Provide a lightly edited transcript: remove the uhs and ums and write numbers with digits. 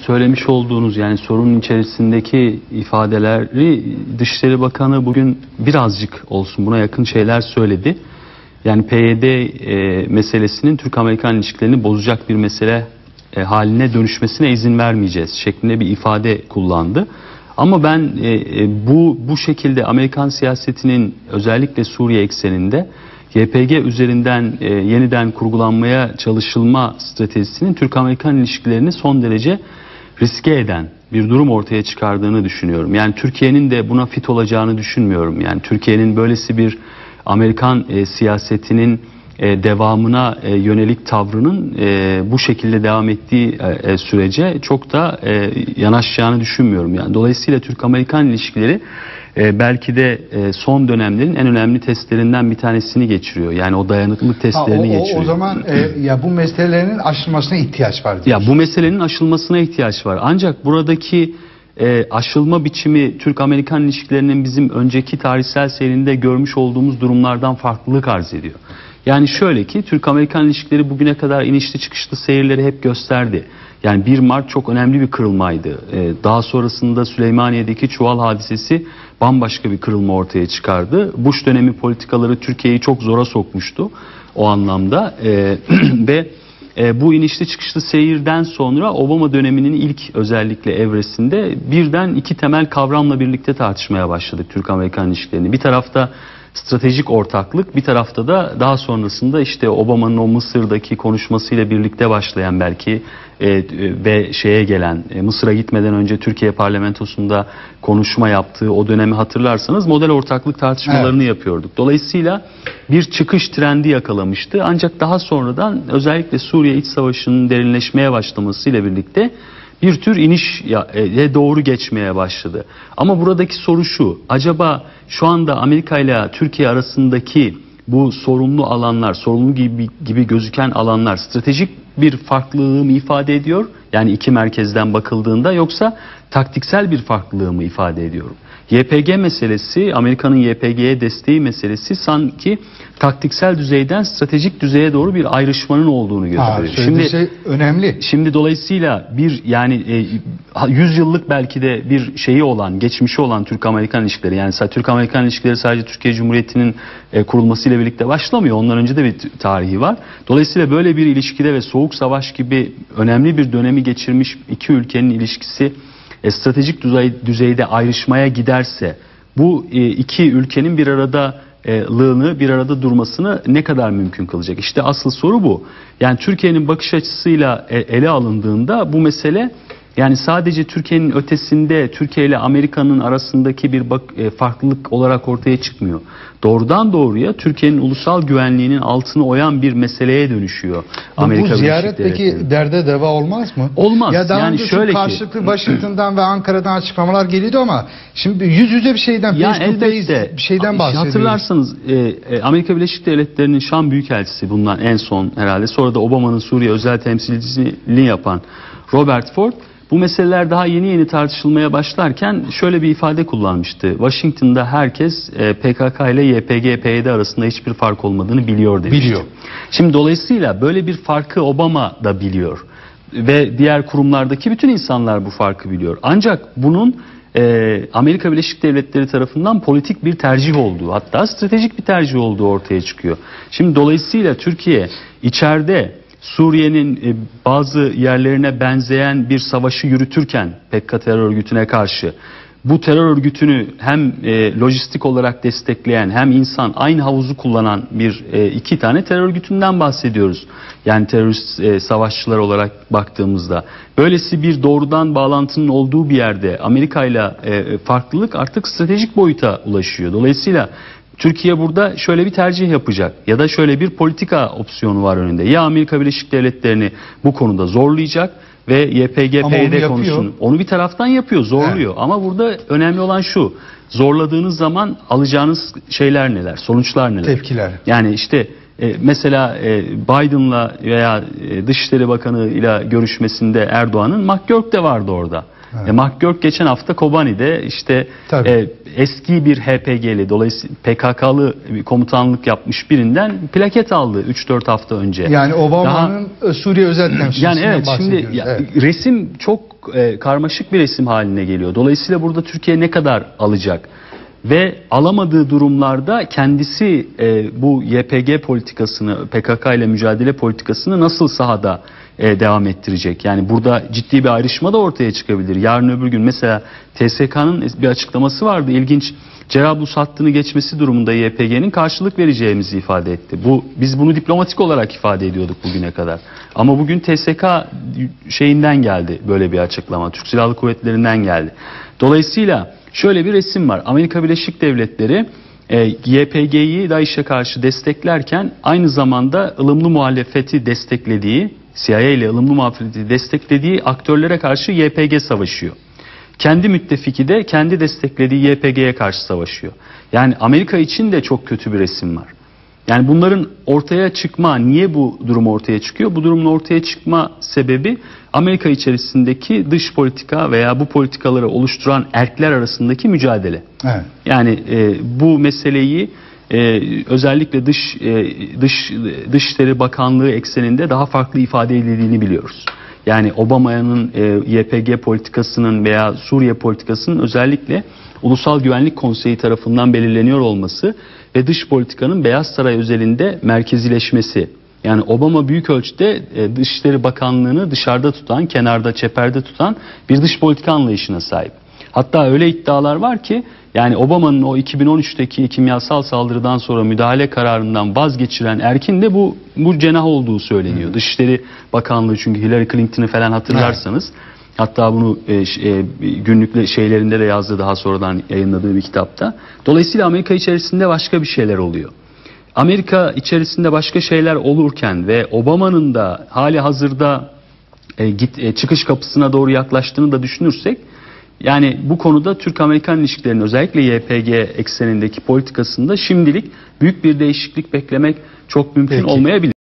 söylemiş olduğunuz, yani sorunun içerisindeki ifadeleri Dışişleri Bakanı bugün birazcık olsun buna yakın şeyler söyledi. Yani PYD meselesinin Türk-Amerikan ilişkilerini bozacak bir mesele haline dönüşmesine izin vermeyeceğiz şeklinde bir ifade kullandı. Ama ben bu şekilde Amerikan siyasetinin özellikle Suriye ekseninde YPG üzerinden yeniden kurgulanmaya çalışılma stratejisinin Türk-Amerikan ilişkilerini son derece riske eden bir durum ortaya çıkardığını düşünüyorum. Yani Türkiye'nin de buna fit olacağını düşünmüyorum. Yani Türkiye'nin böylesi bir Amerikan siyasetinin devamına yönelik tavrının bu şekilde devam ettiği sürece çok da yanaşacağını düşünmüyorum. Yani dolayısıyla Türk-Amerikan ilişkileri belki de son dönemlerin en önemli testlerinden bir tanesini geçiriyor. Yani o dayanıklılık testlerini geçiriyor. O zaman ya bu meselelerin aşılmasına ihtiyaç var diyorsun. Ya bu meselenin aşılmasına ihtiyaç var. Ancak buradaki aşılma biçimi Türk-Amerikan ilişkilerinin bizim önceki tarihsel seyrinde görmüş olduğumuz durumlardan farklılık arz ediyor. Yani şöyle ki Türk-Amerikan ilişkileri bugüne kadar inişli çıkışlı seyirleri hep gösterdi. Yani 1 Mart çok önemli bir kırılmaydı. Daha sonrasında Süleymaniye'deki Çuval hadisesi bambaşka bir kırılma ortaya çıkardı. Bush dönemi politikaları Türkiye'yi çok zora sokmuştu o anlamda. Ve bu inişli çıkışlı seyirden sonra Obama döneminin ilk özellikle evresinde birden 2 temel kavramla birlikte tartışmaya başladık Türk-Amerikan ilişkilerini. Bir tarafta stratejik ortaklık, bir tarafta da daha sonrasında işte Obama'nın o Mısır'daki konuşmasıyla birlikte başlayan belki ve şeye gelen Mısır'a gitmeden önce Türkiye parlamentosunda konuşma yaptığı o dönemi hatırlarsanız model ortaklık tartışmalarını yapıyorduk. Dolayısıyla bir çıkış trendi yakalamıştı. Ancak daha sonradan özellikle Suriye iç savaşının derinleşmeye başlamasıyla birlikte bir tür inişe doğru geçmeye başladı. Ama buradaki soru şu: acaba şu anda Amerika ile Türkiye arasındaki bu sorunlu alanlar, sorunlu gibi gözüken alanlar stratejik bir farklılığı mı ifade ediyor? Yani iki merkezden bakıldığında, yoksa taktiksel bir farklılığı mı ifade ediyor? YPG meselesi, Amerika'nın YPG'ye desteği meselesi sanki taktiksel düzeyden stratejik düzeye doğru bir ayrışmanın olduğunu gösteriyor. Şimdi şey önemli. Şimdi dolayısıyla bir yani 100 yıllık belki de bir şeyi olan, geçmişi olan Türk-Amerikan ilişkileri, yani Türk-Amerikan ilişkileri sadece Türkiye Cumhuriyeti'nin kurulmasıyla birlikte başlamıyor. Ondan önce de bir tarihi var. Dolayısıyla böyle bir ilişkide ve Soğuk Savaş gibi önemli bir dönemi geçirmiş iki ülkenin ilişkisi stratejik düzeyde ayrışmaya giderse bu iki ülkenin bir arada durmasını ne kadar mümkün kılacak? İşte asıl soru bu. Yani Türkiye'nin bakış açısıyla ele alındığında bu mesele, yani sadece Türkiye'nin ötesinde Türkiye ile Amerika'nın arasındaki bir farklılık olarak ortaya çıkmıyor. Doğrudan doğruya Türkiye'nin ulusal güvenliğinin altını oyan bir meseleye dönüşüyor. Bu ziyaret peki derde deva olmaz mı? Olmaz. Ya daha yani önce şöyle karşılıklı Washington'dan ve Ankara'dan açıklamalar geliyordu ama şimdi yüz yüze bir şeyden, elbette bir şeyden bahsediyoruz. Hatırlarsanız Amerika Birleşik Devletleri'nin Şam Büyükelçisi, bundan en son herhalde, sonra da Obama'nın Suriye özel temsilcisini yapan Robert Ford, bu meseleler daha yeni tartışılmaya başlarken şöyle bir ifade kullanmıştı: Washington'da herkes PKK ile YPG-PYD arasında hiçbir fark olmadığını biliyor demişti. Biliyor. Şimdi dolayısıyla böyle bir farkı Obama da biliyor ve diğer kurumlardaki bütün insanlar bu farkı biliyor. Ancak bunun Amerika Birleşik Devletleri tarafından politik bir tercih olduğu, hatta stratejik bir tercih olduğu ortaya çıkıyor. Şimdi dolayısıyla Türkiye içeride Suriye'nin bazı yerlerine benzeyen bir savaşı yürütürken PKK terör örgütüne karşı, bu terör örgütünü hem lojistik olarak destekleyen hem insan aynı havuzu kullanan iki tane terör örgütünden bahsediyoruz. Yani terörist savaşçılar olarak baktığımızda böylesi bir doğrudan bağlantının olduğu bir yerde Amerika ile farklılık artık stratejik boyuta ulaşıyor. Dolayısıyla Türkiye burada şöyle bir tercih yapacak ya da şöyle bir politika opsiyonu var önünde: ya Amerika Birleşik Devletleri'ni bu konuda zorlayacak ve YPG-PYD konusunu onu bir taraftan yapıyor, zorluyor. Evet. Ama burada önemli olan şu: zorladığınız zaman alacağınız şeyler neler, sonuçlar neler? Tepkiler. Yani işte mesela Biden'la veya Dışişleri Bakanı ile görüşmesinde Erdoğan'ın McGurk de vardı orada. Evet. McGurk geçen hafta Kobani'de işte eski bir HPG'li, dolayısıyla PKK'lı komutanlık yapmış birinden plaket aldı 3-4 hafta önce. Yani Obama'nın Suriye özel temsilcisinden yani evet, bahsediyoruz. Şimdi resim çok karmaşık bir resim haline geliyor. Dolayısıyla burada Türkiye ne kadar alacak? Ve alamadığı durumlarda kendisi bu YPG politikasını, PKK ile mücadele politikasını nasıl sahada devam ettirecek? Yani burada ciddi bir ayrışma da ortaya çıkabilir. Yarın öbür gün mesela TSK'nın bir açıklaması vardı, ilginç. Cerablus hattını geçmesi durumunda YPG'nin karşılık vereceğimizi ifade etti. Biz bunu diplomatik olarak ifade ediyorduk bugüne kadar. Ama bugün TSK şeyinden geldi böyle bir açıklama. Türk Silahlı Kuvvetleri'nden geldi. Dolayısıyla şöyle bir resim var. Amerika Birleşik Devletleri YPG'yi DAEŞ'e karşı desteklerken aynı zamanda ılımlı muhalefeti desteklediği, CIA ile ılımlı muhalefeti desteklediği aktörlere karşı YPG savaşıyor. Kendi müttefiki de kendi desteklediği YPG'ye karşı savaşıyor. Yani Amerika için de çok kötü bir resim var. Yani bunların ortaya çıkma, niye bu durum ortaya çıkıyor? Bu durumun ortaya çıkma sebebi Amerika içerisindeki dış politika veya bu politikaları oluşturan erkler arasındaki mücadele. Evet. Yani bu meseleyi özellikle Dışişleri Bakanlığı ekseninde daha farklı ifade edildiğini biliyoruz. Yani Obama'nın YPG politikasının veya Suriye politikasının özellikle Ulusal Güvenlik Konseyi tarafından belirleniyor olması ve dış politikanın Beyaz Saray özelinde merkezileşmesi. Yani Obama büyük ölçüde Dışişleri Bakanlığı'nı dışarıda tutan, kenarda, çeperde tutan bir dış politika anlayışına sahip. Hatta öyle iddialar var ki yani Obama'nın o 2013'teki kimyasal saldırıdan sonra müdahale kararından vazgeçiren erkin de bu cenah olduğu söyleniyor. Dışişleri Bakanlığı, çünkü Hillary Clinton'ı falan hatırlarsanız, hatta bunu günlük şeylerinde de yazdı, daha sonradan yayınladığı bir kitapta. Dolayısıyla Amerika içerisinde başka bir şeyler oluyor. Amerika içerisinde başka şeyler olurken ve Obama'nın da hali hazırda çıkış kapısına doğru yaklaştığını da düşünürsek, yani bu konuda Türk-Amerikan ilişkilerinin özellikle YPG eksenindeki politikasında şimdilik büyük bir değişiklik beklemek çok mümkün olmayabilir.